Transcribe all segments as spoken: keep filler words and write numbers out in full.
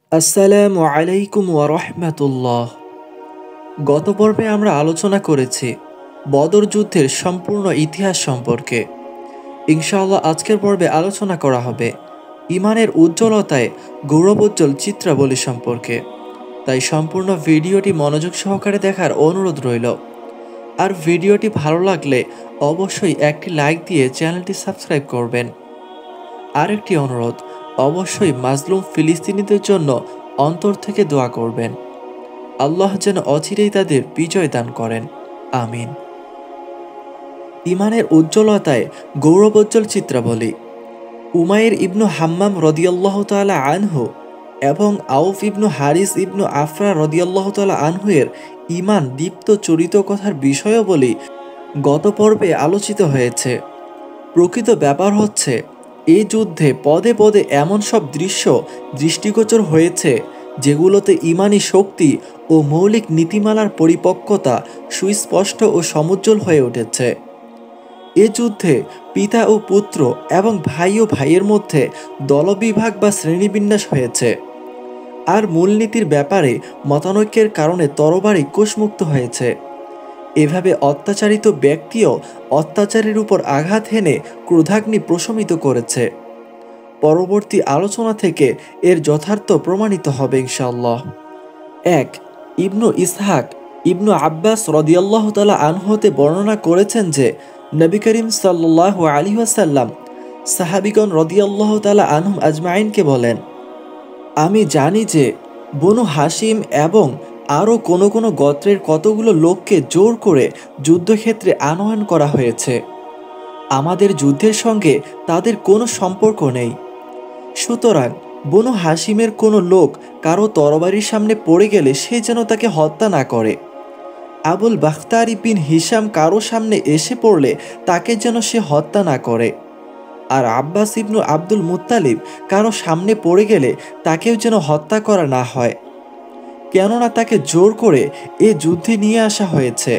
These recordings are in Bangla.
আসসালামু আলাইকুম ওয়া রাহমাতুল্লাহ। গত পর্বে আমরা আলোচনা করেছি বদর যুদ্ধের সম্পূর্ণ ইতিহাস সম্পর্কে। ইনশাআল্লাহ আজকের পর্বে আলোচনা করা হবে ইমানের উজ্জ্বলতায় গৌরবোজ্জ্বল চিত্রাবলী সম্পর্কে। তাই সম্পূর্ণ ভিডিওটি মনোযোগ সহকারে দেখার অনুরোধ রইল। আর ভিডিওটি ভালো লাগলে অবশ্যই একটি লাইক দিয়ে চ্যানেলটি সাবস্ক্রাইব করবেন। আরেকটি অনুরোধ, অবশ্যই মাজলুম ফিলিস্তিনিদের জন্য অন্তর থেকে দোয়া করবেন। আল্লাহ যেন অচিরেই তাদের বিজয় দান করেন, আমিন। ইমানের উজ্জ্বলতায় গৌরবোজ্জ্বল চিত্রাবলী। উমাইর ইবনু হাম্মাম রদিয়াল্লাহু তাআলা আনহু এবং আউফ ইবনু হারিস ইবনু আফরা রদিয়াল্লাহু তাআলা আনহু এর ইমান দীপ্ত চরিত কথার বিষয়াবলী গত পর্বে আলোচিত হয়েছে। প্রকৃত ব্যাপার হচ্ছে, এই যুদ্ধে পদে পদে এমন সব দৃশ্য দৃষ্টিগোচর হয়েছে যেগুলোতে ইমানি শক্তি ও মৌলিক নীতিমালার পরিপক্কতা সুস্পষ্ট ও সমুজ্জ্বল হয়ে উঠেছে। এ যুদ্ধে পিতা ও পুত্র এবং ভাই ও ভাইয়ের মধ্যে দলবিভাগ বা শ্রেণীবিন্যাস হয়েছে। আর মূলনীতির ব্যাপারে মতানৈক্যের কারণে তরবারি কোষমুক্ত হয়েছে। এভাবে অত্যাচারিত ব্যক্তিও অত্যাচারের উপর আঘাত হেনে ক্রোধাগ্নি প্রশমিত করেছে। পরবর্তী আলোচনা থেকে এর যথার্থ প্রমাণিত হবে ইনশাআল্লাহ। এক, ইবনু ইসহাক ইবনু আব্বাস রদিয়াল্লাহু তাআলা আনহু হতে বর্ণনা করেছেন যে নবী করিম সাল্লাল্লাহু আলাইহি ওয়াসাল্লাম সাহাবীগণ রদিয়াল্লাহু তাআলা আনহুম আজমাইনকে বলেন, আমি জানি যে বনু হাশিম এবং আরও কোনো কোনো গোত্রের কতগুলো লোককে জোর করে যুদ্ধক্ষেত্রে আনয়ন করা হয়েছে। আমাদের যুদ্ধের সঙ্গে তাদের কোনো সম্পর্ক নেই। সুতরাং বনু হাশিমের কোনো লোক কারো তরবারির সামনে পড়ে গেলে সে যেন তাকে হত্যা না করে। আবুল বাখতারি বিন হিশাম কারো সামনে এসে পড়লে তাকে যেন সে হত্যা না করে। আর আব্বাস ইবনু আব্দুল মুত্তালিব কারো সামনে পড়ে গেলে তাকেও যেন হত্যা করা না হয়, কেননা তাকে জোর করে এ যুদ্ধে নিয়ে আসা হয়েছে।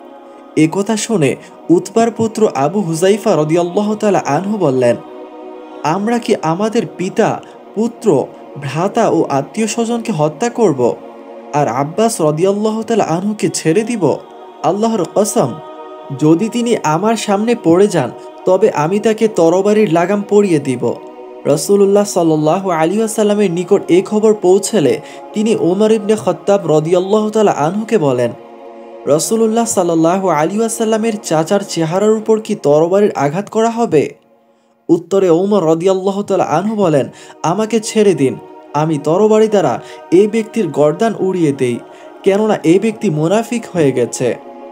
এ কথা শুনে উতবার পুত্র আবু হুজাইফা রাদিয়াল্লাহু তাআলা আনহু বললেন, আমরা কি আমাদের পিতা, পুত্র, ভ্রাতা ও আত্মীয় স্বজনকে হত্যা করব আর আব্বাস রাদিয়াল্লাহু তাআলা আনহুকে ছেড়ে দিব? আল্লাহর কসম, যদি তিনি আমার সামনে পড়ে যান তবে আমি তাকে তরবারির লাগাম পরিয়ে দিব। রাসূলুল্লাহ সাল্লাল্লাহু আলাইহি ওয়াসাল্লামের নিকট এই খবর পৌঁছলে তিনি ওমর ইবনে খাত্তাব রাদিয়াল্লাহু তাআলা আনহুকে বলেন, রাসূলুল্লাহ সাল্লাল্লাহু আলাইহি ওয়াসাল্লামের চাচার চেহারার উপর কি তরবারির আঘাত করা হবে? উত্তরে ওমর রাদিয়াল্লাহু তাআলা আনহু বলেন, আমাকে ছেড়ে দিন, আমি তরবারি দ্বারা এই ব্যক্তির গর্দান উড়িয়ে দেই, কেননা এই ব্যক্তি মুনাফিক হয়ে গেছে।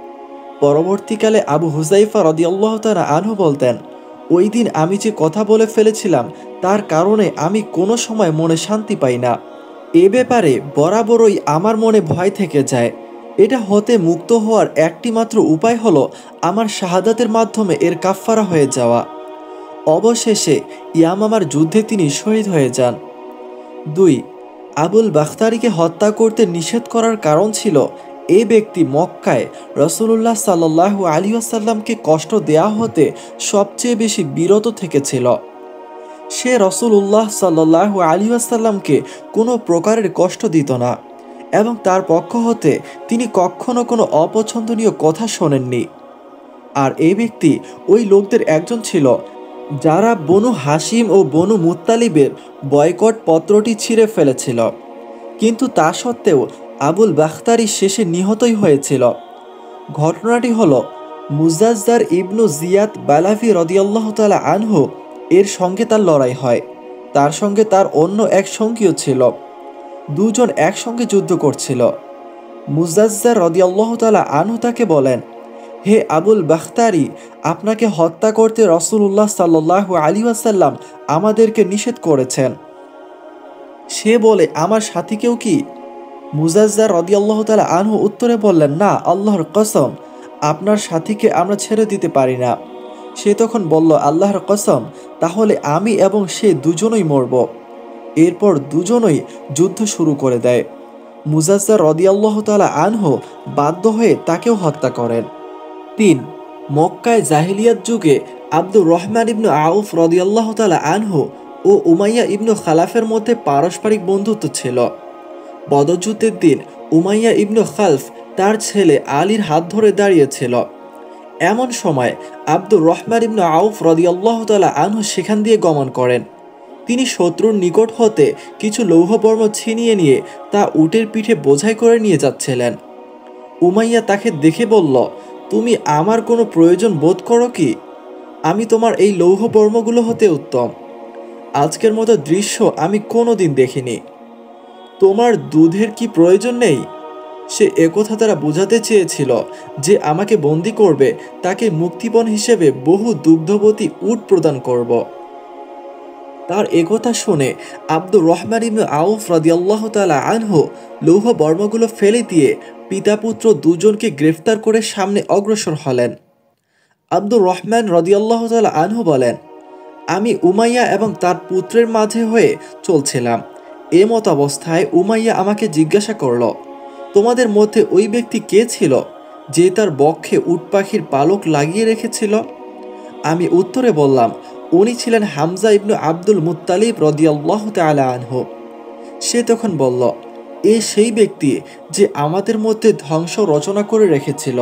পরবর্তীকালে আবু হুজাইফা রাদিয়াল্লাহু তাআলা আনহু বলতেন, ওই দিন আমি যে কথা বলে ফেলেছিলাম তার কারণে আমি কোনো সময় মনে শান্তি পাই না। এ ব্যাপারে বরাবরই আমার মনে ভয় থেকে যায়। এটা হতে মুক্ত হওয়ার একটি মাত্র উপায় হলো আমার শাহাদাতের মাধ্যমে এর কাফফারা হয়ে যাওয়া। অবশেষে ইয়ামামার যুদ্ধে তিনি শহীদ হয়ে যান। দুই, আবুল বাখতারিকে হত্যা করতে নিষেধ করার কারণ ছিল এই ব্যক্তি মক্কায় রাসূলুল্লাহ সাল্লাল্লাহু আলাইহি ওয়াসাল্লামকে কষ্ট দেয়া হতে সবচেয়ে বেশি বিরত থেকেছিল। সে রাসূলুল্লাহ সাল্লাল্লাহু আলাইহি ওয়াসাল্লামকে কোনো প্রকারের কষ্ট দিত না এবং তার পক্ষ হতে তিনি কখনো কোনো অপছন্দনীয় কথা শোনেননি। আর এই ব্যক্তি ওই লোকদের একজন ছিল যারা বনু হাশিম ও বনু মুত্তালিবের বয়কট পত্রটি ছিঁড়ে ফেলেছিল, কিন্তু তা সত্ত্বেও আবুল বাখতারি শেষে নিহতই হয়েছিল। ঘটনাটি হলো মুজাজ্জার ইবনু জিয়াদ বালাফি রাদিয়াল্লাহু তাআলা আনহু এর সঙ্গে তার লড়াই হয়। তার সঙ্গে তার অন্য এক সঙ্গীও ছিল। দুজন একসঙ্গে যুদ্ধ করছিল। মুজাজ্জার রাদিয়াল্লাহু তাআলা আনহু তাকে বলেন, হে আবুল বাখতারি, আপনাকে হত্যা করতে রাসূলুল্লাহ সাল্লাল্লাহু আলাইহি ওয়াসাল্লাম আমাদেরকে নিষেধ করেছেন। সে বলে, আমার সাথীকেও কি? মুজাজ্জার রাদিয়াল্লাহু তাআলা আনহু উত্তরে বললেন, না, আল্লাহর কসম, আপনার সাথীকে আমরা ছেড়ে দিতে পারি না। সে তখন বলল, আল্লাহর কসম, তাহলে আমি এবং সে দুজনই মরব। এরপর দুজনই যুদ্ধ শুরু করে দেয়। মুজাজ্জার রাদিয়াল্লাহু তাআলা আনহু বাধ্য হয়ে তাকেও হত্যা করেন। তিন, মক্কায় জাহিলিয়াত যুগে আব্দুর রহমান ইবনু আউফ রাদিয়াল্লাহু তাআলা আনহু ও উমাইয়া ইবনু খালাফের মধ্যে পারস্পরিক বন্ধুত্ব ছিল। বদর যুদ্ধের দিন উমাইয়া ইবনু খালফ তার ছেলে আলীর হাত ধরে দাঁড়িয়েছিল। এমন সময় আব্দুর রহমান ইবনু আউফ রাদিয়াল্লাহু তাআলা আনহু সেখান দিয়ে গমন করেন। তিনি শত্রুর নিকট হতে কিছু লৌহবর্ম ছিনিয়ে নিয়ে তা উটের পিঠে বোঝাই করে নিয়ে যাচ্ছিলেন। উমাইয়া তাকে দেখে বলল, তুমি আমার কোনো প্রয়োজন বোধ করো কি? আমি তোমার এই লৌহবর্মগুলো হতে উত্তম। আজকের মতো দৃশ্য আমি কোনোদিন দেখিনি। তোমার দুধের কি প্রয়োজন নেই? সে একথা তারা বোঝাতে চেয়েছিল যে আমাকে বন্দী করবে, তাকে মুক্তিপণ হিসেবে বহু দুগ্ধবতী উট প্রদান করব। তার একথা শুনে আব্দুর রহমান ইবনে আউফ রাদিয়াল্লাহু তাআলা আনহু লৌহ বর্মগুলো ফেলে দিয়ে পিতা পুত্র দুজনকে গ্রেফতার করে সামনে অগ্রসর হলেন। আব্দুর রহমান রাদিয়াল্লাহু তাআলা আনহু বলেন, আমি উমাইয়া এবং তার পুত্রের মাঝে হয়ে চলছিলাম। এমত অবস্থায় উমাইয়া আমাকে জিজ্ঞাসা করল, তোমাদের মধ্যে ওই ব্যক্তি কে ছিল যে তার বক্ষে উট পাখির পালক লাগিয়ে রেখেছিল? আমি উত্তরে বললাম, উনি ছিলেন হামজা ইবনু আব্দুল মুত্তালিব রাদিয়াল্লাহু তাআলা আনহু। সে তখন বলল, এ সেই ব্যক্তি যে আমাদের মধ্যে ধ্বংস রচনা করে রেখেছিল।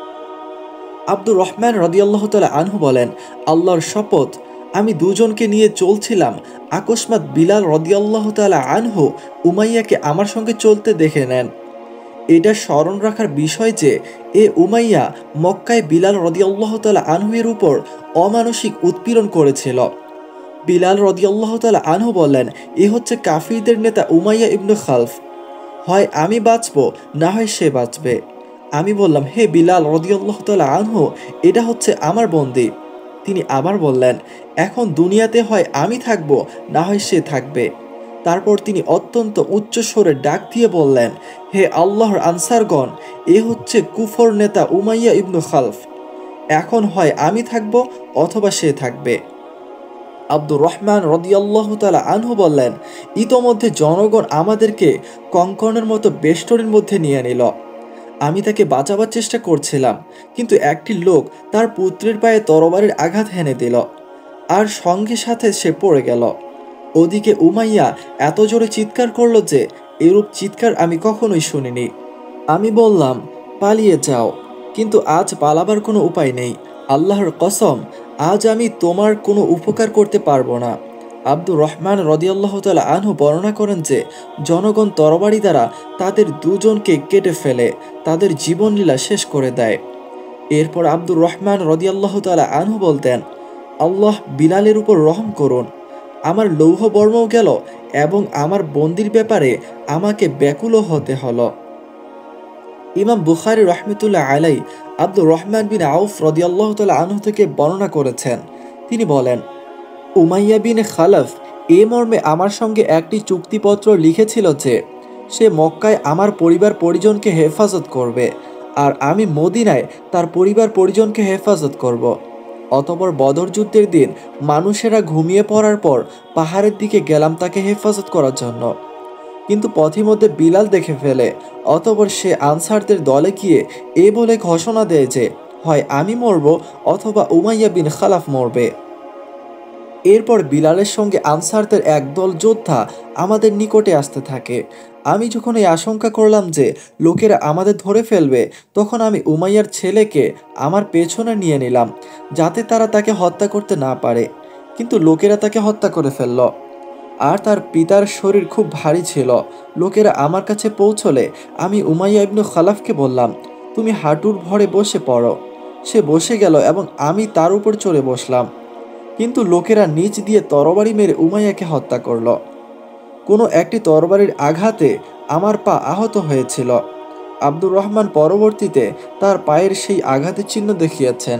আব্দুর রহমান রাদিয়াল্লাহু তাআলা আনহু বলেন, আল্লাহর শপথ, আমি দুজনকে নিয়ে চলছিলাম, আকস্মাৎ বিলাল রাদিয়াল্লাহু তাআলা আনহু উমাইয়াকে আমার সঙ্গে চলতে দেখে নেন। এটা স্মরণ রাখার বিষয় যে এ উমাইয়া মক্কায় বিলাল রাদিয়াল্লাহু তাআলা আনহু এর উপর অমানসিক উৎপীড়ন করেছিল। বিলাল রাদিয়াল্লাহু তাআলা আনহু বললেন, এ হচ্ছে কাফিরদের নেতা উমাইয়া ইবনু খালফ। হয় আমি বাঁচব, না হয় সে বাঁচবে। আমি বললাম, হে বিলাল রাদিয়াল্লাহু তাআলা আনহু, এটা হচ্ছে আমার বন্দী। তিনি আবার বললেন, এখন দুনিয়াতে হয় আমি থাকব, না হয় সে থাকবে। তারপর তিনি অত্যন্ত উচ্চ স্বরে ডাক দিয়ে বললেন, হে আল্লাহর আনসারগণ, এ হচ্ছে কুফর নেতা উমাইয়া ইবনু খালফ। এখন হয় আমি থাকব অথবা সে থাকবে। আব্দুর রহমান রাদিয়াল্লাহু তাআলা আনহু বললেন, ইতোমধ্যে জনগণ আমাদেরকে কঙ্কনের মতো বেষ্টনীর মধ্যে নিয়ে নিল। আমি তাকে বাঁচাবার চেষ্টা করছিলাম, কিন্তু একটি লোক তার পুত্রের পায়ে তরবারির আঘাত হেনে দিল, আর সঙ্গে সাথে সে পড়ে গেল। ওদিকে উমাইয়া এত জোরে চিৎকার করল যে এরূপ চিৎকার আমি কখনোই শুনিনি। আমি বললাম, পালিয়ে যাও, কিন্তু আজ পালাবার কোনো উপায় নেই। আল্লাহর কসম, আজ আমি তোমার কোনো উপকার করতে পারবো না। আব্দুর রহমান রাদিয়াল্লাহু তাআলা আনহু বর্ণনা করেন যে জনগণ তরবারি দ্বারা তাদের দুজনকে কেটে ফেলে তাদের জীবনলীলা শেষ করে দেয়। এরপর আব্দুর রহমান রাদিয়াল্লাহু তাআলা আনহু বলতেন, আল্লাহ বিলালের উপর রহম করুন, আমার লৌহ বর্মও গেল এবং আমার বন্দির ব্যাপারে আমাকে ব্যাকুলও হতে হলো। ইমাম বুখারী রাহমাতুল্লাহ আলাই আব্দুর রহমান বিন আউফ রাদিয়াল্লাহু তাআলা আনহু থেকে বর্ণনা করেছেন, তিনি বলেন, উমাইয়া বিন খালফ এ মর্মে আমার সঙ্গে একটি চুক্তিপত্র লিখেছিল যে সে মক্কায় আমার পরিবার পরিজনকে হেফাজত করবে, আর আমি মদিনায় তার পরিবার পরিজনকে হেফাজত করব। অতঃপর বদর যুদ্ধের দিন মানুষেরা ঘুমিয়ে পড়ার পর পাহাড়ের দিকে গেলাম তাকে হেফাজত করার জন্য, কিন্তু পথিমধ্যে বিলাল দেখে ফেলে। অতঃপর সে আনসারদের দলে গিয়ে এ বলে ঘোষণা দেয় যে হয় আমি মরব অথবা উমাইয়া বিন খালাফ মরবে। এরপর বিলালের সঙ্গে আনসারদের একদল যোদ্ধা আমাদের নিকটে আসতে থাকে। আমি যখন এই আশঙ্কা করলাম যে লোকেরা আমাদের ধরে ফেলবে, তখন আমি উমাইয়ার ছেলেকে আমার পেছনে নিয়ে নিলাম, যাতে তারা তাকে হত্যা করতে না পারে। কিন্তু লোকেরা তাকে হত্যা করে ফেলল। আর তার পিতার শরীর খুব ভারী ছিল। লোকেরা আমার কাছে পৌঁছলে আমি উমাইয়া ইবনু খালাফকে বললাম, তুমি হাঁটুর ভরে বসে পড়ো। সে বসে গেল এবং আমি তার উপর চড়ে বসলাম, কিন্তু লোকেরা নিচ দিয়ে তরবারি মেরে উমাইয়াকে হত্যা করল। কোনো একটি তরবারির আঘাতে আমার পা আহত হয়েছিল। আব্দুর রহমান পরবর্তীতে তার পায়ের সেই আঘাতের চিহ্ন দেখিয়েছেন।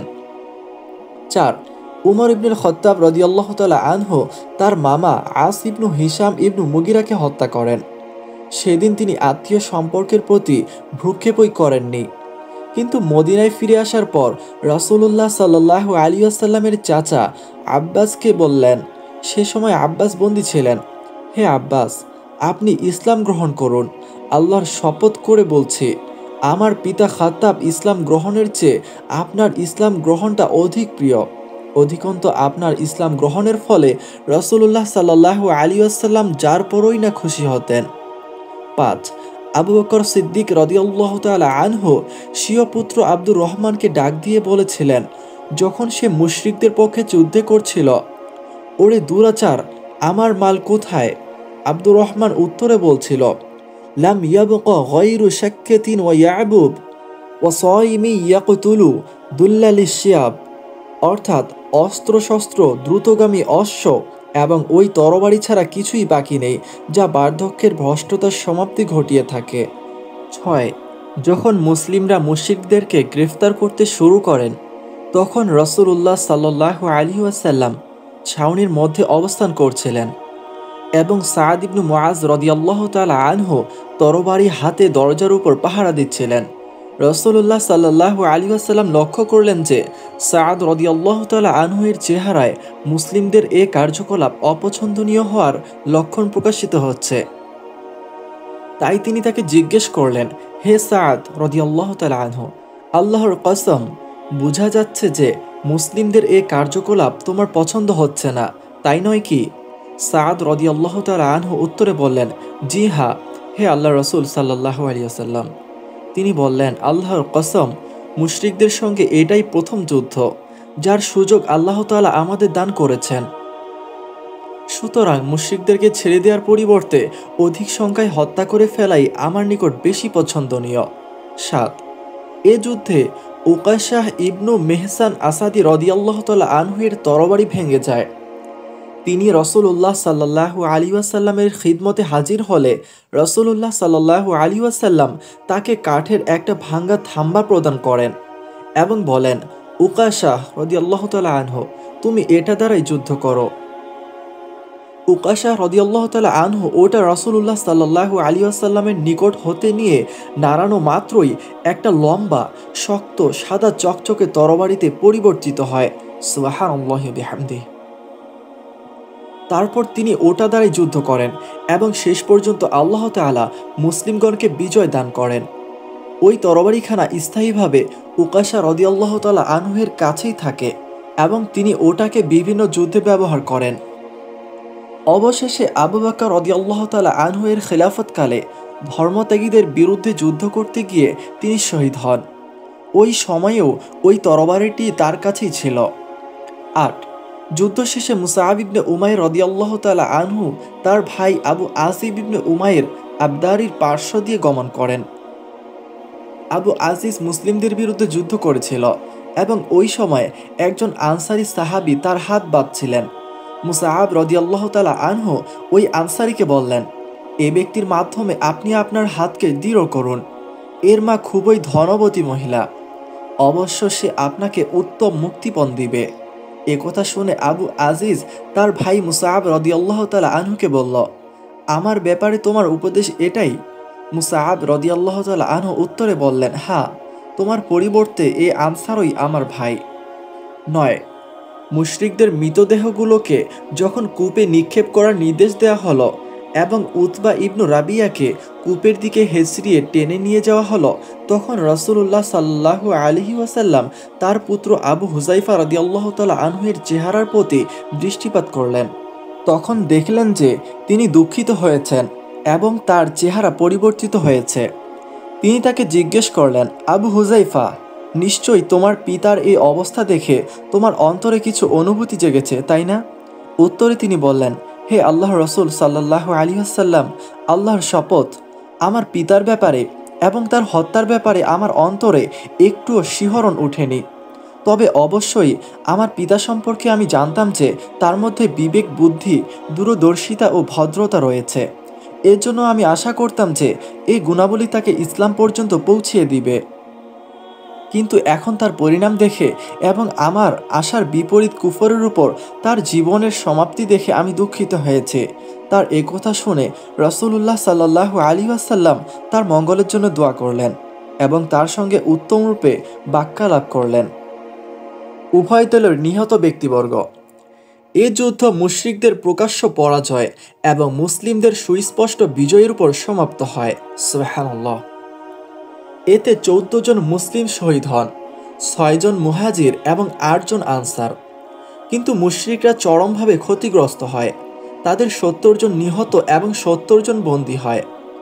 চার উমর ইবনুল খত্তাব রাদিয়াল্লাহু তাআলা আনহু তার মামা আস ইবনু হিশাম ইবনু মুগিরাকে হত্যা করেন। সেদিন তিনি আত্মীয় সম্পর্কের প্রতি ভ্রুক্ষেপই করেননি, কিন্তু মদিনায় ফিরে আসার পর রাসূলুল্লাহ সাল্লাল্লাহু আলাইহি ওয়াসাল্লামের চাচা আব্বাসকে বললেন, সে সময় আব্বাস বন্দী ছিলেন, হে আব্বাস, আপনি ইসলাম গ্রহণ করুন। আল্লাহর শপথ করে বলছি, আমার পিতা খাত্তাব ইসলাম গ্রহণের চেয়ে আপনার ইসলাম গ্রহণটা অধিক প্রিয়। অধিকন্তু আপনার ইসলাম গ্রহণের ফলে রাসূলুল্লাহ সাল্লাল্লাহু আলাইহি ওয়াসাল্লাম যার পরই না খুশি হতেন। পাঁচ। আবু বকর সিদ্দিক রাদিয়াল্লাহু তাআলা আনহু স্বীয় পুত্র আব্দুর রহমানকে ডাক দিয়ে বলেছিলেন, যখন সে মুশরিকদের পক্ষে যুদ্ধ করছিল, ওরে দুরাচার, আমার মাল কোথায়? আব্দুর রহমান উত্তরে বলছিল, লাম ইয়াবকা গায়রু শাক্কাতিন ওয়া ইয়াবুব ওয়া সাইমি ইয়াকতুলু দুল্লালিশ শিয়াব, অর্থাৎ অস্ত্রশস্ত্র, দ্রুতগামী অশ্ব এবং ওই তরবারি ছাড়া কিছুই বাকি নেই যা বার্ধক্যের ভ্রষ্টতার সমাপ্তি ঘটিয়ে থাকে। ছয়। যখন মুসলিমরা মুশরিকদেরকে গ্রেফতার করতে শুরু করেন, তখন রাসূলুল্লাহ সাল্লাল্লাহু আলাইহি ওয়াসাল্লাম ছাউনির মধ্যে অবস্থান করছিলেন এবং সাদ ইবনু মুআজ রাদিয়াল্লাহু তাআলা আনহু তরবারি হাতে দরজার উপর পাহারা দিচ্ছিলেন। রাসূলুল্লাহ সাল্লাল্লাহু আলাইহি ওয়াসাল্লাম লক্ষ্য করলেন যে সাদ রাদিয়াল্লাহু তাআলা আনহু এর চেহারায় মুসলিমদের এ কার্যকলাপ অপছন্দনীয় হওয়ার লক্ষণ প্রকাশিত হচ্ছে। তাই তিনি তাকে জিজ্ঞেস করলেন, হে সাদ রাদিয়াল্লাহু তাআলা আনহু, আল্লাহর কসম, বোঝা যাচ্ছে যে মুসলিমদের এ কার্যকলাপ তোমার পছন্দ হচ্ছে না, তাই নয় কি? সাদ রাদিয়াল্লাহু তাআলা আনহু উত্তরে বললেন, জি হ্যাঁ, হে আল্লাহর রাসূল সাল্লাল্লাহু আলাইহি ওয়াসাল্লাম। তিনি বললেন, আল্লাহর কসম, মুশরিকদের সঙ্গে এটাই প্রথম যুদ্ধ যার সুযোগ আল্লাহ তাআলা আমাদের দান করেছেন। সুতরাং মুশরিকদেরকে ছেড়ে দেওয়ার পরিবর্তে অধিক সংখ্যায় হত্যা করে ফেলাই আমার নিকট বেশি পছন্দনীয়। সাত। এ যুদ্ধে উকাশাহ ইবনু মেহসান আসাদি রাদিয়াল্লাহু তাআলা আনহু এর তরবারি ভেঙে যায়। তিনি রাসূলুল্লাহ সাল্লাল্লাহু আলাইহি ওয়াসাল্লামের খিদমতে হাজির হলে রাসূলুল্লাহ সাল্লাল্লাহু আলাইহি ওয়াসাল্লাম তাকে কাঠের একটা ভাঙ্গা থাম্বা প্রদান করেন এবং বলেন, উকাশাহ রাদিয়াল্লাহু তাআলা আনহু, তুমি এটা দ্বারাই যুদ্ধ করো। উকাশাহ রাদিয়াল্লাহু তাআলা আনহু ওটা রাসূলুল্লাহ সাল্লাল্লাহু আলাইহি ওয়াসাল্লামের নিকট হতে নিয়ে নাড়ানো মাত্রই একটা লম্বা, শক্ত, সাদা চকচকে তরবারিতে পরিবর্তিত হয়। সুবহানাল্লাহি ওয়া বিহামদিহি। তারপর তিনি ওটা দ্বারাই যুদ্ধ করেন এবং শেষ পর্যন্ত আল্লাহ তাআলা মুসলিমগণকে বিজয় দান করেন। ওই তরবারিখানা স্থায়ীভাবে উকাশা রাদিয়াল্লাহু তাআলা আনহুর কাছেই থাকে এবং তিনি ওটাকে বিভিন্ন যুদ্ধে ব্যবহার করেন। অবশেষে আবু বকর রাদিয়াল্লাহু তাআলা আনহু এর খিলাফতকালে ধর্মত্যাগীদের বিরুদ্ধে যুদ্ধ করতে গিয়ে তিনি শহীদ হন। ওই সময়েও ওই তরবারিটি তার কাছেই ছিল। আট। যুদ্ধ শেষে মুসআব ইবনে উমাইর রাদিয়াল্লাহু তাআলা আনহু তার ভাই আবু আসিব ইবনে উমাইর আবদারির পার্শ্ব দিয়ে গমন করেন। আবু আজিজ মুসলিমদের বিরুদ্ধে যুদ্ধ করেছিল এবং ওই সময় একজন আনসারী সাহাবী তার হাত বাঁধছিলেন। মুসআব রাদিয়াল্লাহু তাআলা আনহু ওই আনসারীকে বললেন, এ ব্যক্তির মাধ্যমে আপনি আপনার হাতকে দৃঢ় করুন। এর মা খুবই ধনবতী মহিলা, অবশ্য সে আপনাকে উত্তম মুক্তিপণ দিবে। একথা শুনে আবু আজিজ তার ভাই মুসআব রাদিয়াল্লাহু তাআলা আনহুকে বলল, আমার ব্যাপারে তোমার উপদেশ এটাই? মুসআব রাদিয়াল্লাহু তাআলা আনহু উত্তরে বললেন, হ্যাঁ, তোমার পরিবর্তে এ আনসারই আমার ভাই। নয়। মুশরিকদের মৃতদেহগুলোকে যখন কূপে নিক্ষেপ করার নির্দেশ দেওয়া হলো এবং উতবা ইবনু রাবিয়াকে কূপের দিকে হেঁচড়িয়ে টেনে নিয়ে যাওয়া হলো, তখন রাসূলুল্লাহ সাল্লাল্লাহু আলাইহি ওয়াসাল্লাম তার পুত্র আবু হুযাইফা রাদিয়াল্লাহু তাআলা আনহুর চেহারার প্রতি দৃষ্টিপাত করলেন। তখন দেখলেন যে তিনি দুঃখিত হয়েছেন এবং তার চেহারা পরিবর্তিত হয়েছে। তিনি তাকে জিজ্ঞেস করলেন, আবু হুযাইফা, নিশ্চয়ই তোমার পিতার এই অবস্থা দেখে তোমার অন্তরে কিছু অনুভূতি জেগেছে, তাই না? উত্তরে তিনি বললেন, হে আল্লাহর রাসূল সাল্লাল্লাহু আলাইহি ওয়াসাল্লাম, আল্লাহর শপথ, আমার পিতার ব্যাপারে এবং তার হত্যার ব্যাপারে আমার অন্তরে একটুও শিহরণ ওঠেনি। তবে অবশ্যই আমার পিতা সম্পর্কে আমি জানতাম যে তার মধ্যে বিবেক, বুদ্ধি, দূরদর্শিতা ও ভদ্রতা রয়েছে। এর জন্য আমি আশা করতাম যে এই গুণাবলী তাকে ইসলাম পর্যন্ত পৌঁছিয়ে দিবে। কিন্তু এখন তার পরিণাম দেখে এবং আমার আশার বিপরীত কুফরের উপর তার জীবনের সমাপ্তি দেখে আমি দুঃখিত হয়েছি। তার এ কথা শুনে রাসূলুল্লাহ সাল্লাল্লাহু আলাইহি ওয়াসাল্লাম তার মঙ্গলের জন্য দোয়া করলেন এবং তার সঙ্গে উত্তম রূপে বাক্যালাপ করলেন। উভয় দলের নিহত ব্যক্তিবর্গ। এ যুদ্ধ মুশরিকদের প্রকাশ্য পরাজয় এবং মুসলিমদের সুস্পষ্ট বিজয়ের উপর সমাপ্ত হয়। সুবহানাল্লাহ। এতে চৌদ্দ জন মুসলিম শহীদ হন, ছয় জন মুহাজির এবং আট জন আনসার। কিন্তু মুশরিকরা চরমভাবে ক্ষতিগ্রস্ত হয়। তাদের সত্তর জন নিহত এবং সত্তর জন বন্দী হয়।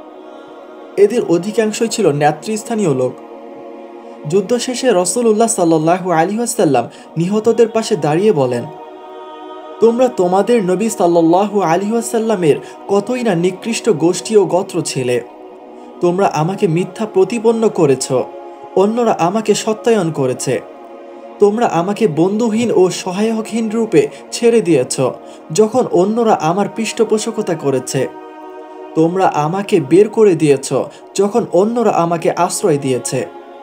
এদের অধিকাংশই ছিল নেতৃস্থানীয় লোক। যুদ্ধ শেষে রাসূলুল্লাহ সাল্লাল্লাহু আলাইহি ওয়াসাল্লাম নিহতদের পাশে দাঁড়িয়ে বলেন, তোমরা তোমাদের নবী সাল্লাল্লাহু আলাইহি ওয়াসাল্লামের কতই না নিকৃষ্ট গোষ্ঠী ও গোত্র ছিলে। তোমরা আমাকে মিথ্যা প্রতিপন্ন করেছ, অন্যরা আমাকে সত্যায়ন করেছে। তোমরা আমাকে বন্ধুহীন ও সহায়কহীন রূপে ছেড়ে দিয়েছ যখন অন্যরা আমার পৃষ্ঠপোষকতা করেছে। তোমরা আমাকে বের করে দিয়েছ যখন অন্যরা আমাকে আশ্রয় দিয়েছে।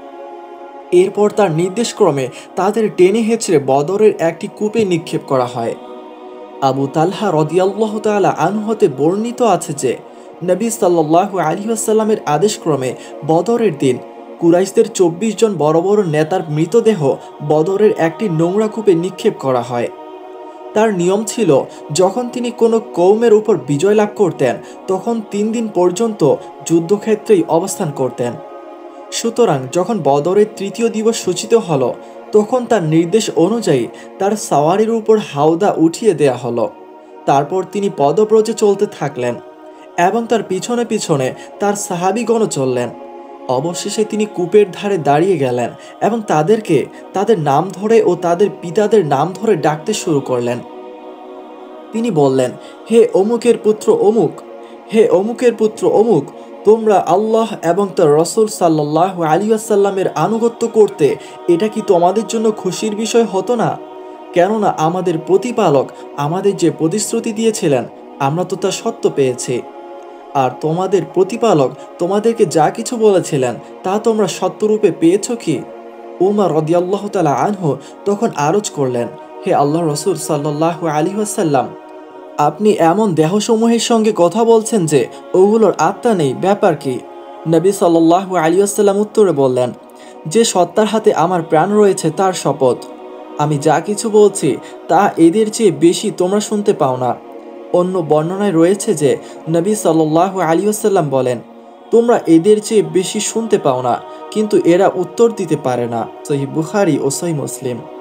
এরপর তার নির্দেশক্রমে তাদের টেনে হেঁচড়ে বদরের একটি কূপে নিক্ষেপ করা হয়। আবু তালহা রাদিয়াল্লাহু তাআলা আনহু হতে বর্ণিত আছে যে নবী সাল্লাল্লাহু আলাইহি ওয়াসাল্লামের আদেশক্রমে বদরের দিন কুরাইশদের চব্বিশ জন বড় বড় নেতার মৃতদেহ বদরের একটি নোংরা কূপে নিক্ষেপ করা হয়। তার নিয়ম ছিল, যখন তিনি কোনো কওমের উপর বিজয় লাভ করতেন তখন তিন দিন পর্যন্ত যুদ্ধক্ষেত্রেই অবস্থান করতেন। সুতরাং যখন বদরের তৃতীয় দিবস সূচিত হলো, তখন তার নির্দেশ অনুযায়ী তার সাওয়ারির উপর হাওদা উঠিয়ে দেয়া হলো। তারপর তিনি পদব্রজে চলতে থাকলেন এবং তার পিছনে পিছনে তার সাহাবীগণও চললেন। অবশেষে তিনি কূপের ধারে দাঁড়িয়ে গেলেন এবং তাদেরকে তাদের নাম ধরে ও তাদের পিতাদের নাম ধরে ডাকতে শুরু করলেন। তিনি বললেন, হে অমুকের পুত্র অমুক, হে অমুকের পুত্র অমুক, তোমরা আল্লাহ এবং তার রাসূল সাল্লাল্লাহু আলাইহি ওয়াসাল্লামের আনুগত্য করতে এটা কি তোমাদের জন্য খুশির বিষয় হতো না? কেননা আমাদের প্রতিপালক আমাদের যে প্রতিশ্রুতি দিয়েছিলেন আমরা তো তা সত্য পেয়েছি। আর তোমাদের প্রতিপালক তোমাদেরকে যা কিছু বলেছিলেন তা তোমরা সত্যরূপে পেয়েছ কি? উমর রাদিয়াল্লাহু তাআলা আনহু তখন আরজ করলেন, হে আল্লাহর রাসূল সাল্লাল্লাহু আলাইহি ওয়াসাল্লাম, আপনি এমন দেহসমূহের সঙ্গে কথা বলছেন যে ওগুলোর আত্মা নেই, ব্যাপার কি? নবী সাল্লাল্লাহু আলাইহি ওয়াসাল্লাম উত্তরে বললেন, যে সত্তার হাতে আমার প্রাণ রয়েছে তার শপথ, আমি যা কিছু বলছি তা এদের চেয়ে বেশি তোমরা শুনতে পাও না। অন্য বর্ণনায় রয়েছে যে নবী সাল্লাল্লাহু আলাইহি ওয়াসাল্লাম বলেন, তোমরা এদের চেয়ে বেশি শুনতে পাও না, কিন্তু এরা উত্তর দিতে পারে না। সহিহ বুখারী ও সহিহ মুসলিম।